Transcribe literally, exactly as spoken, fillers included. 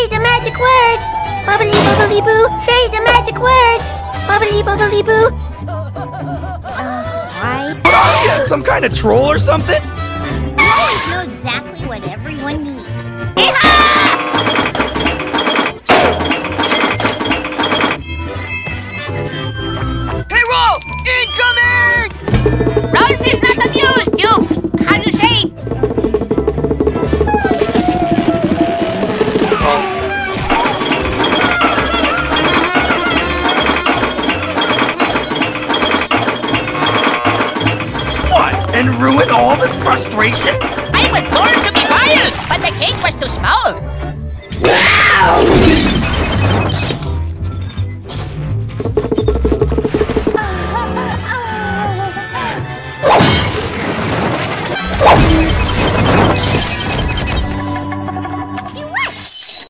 the magic words! Bubbly bubbly boo! Say the magic words! Bubbly bubbly boo! Why? What are you? Some kind of troll or something? You always know exactly what everyone needs. Hey, Rolf! Incoming! Rolf is not amused, you! How do you say? And ruin all this frustration? I was born to be wild, but the cake was too small. Wow!